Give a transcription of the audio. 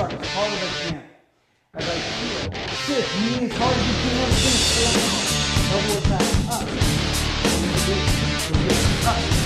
arm as hard as I can. As I feel. Shift, knee as hard as you can. Finish. Elbow attack. Up. Release. Release. Up.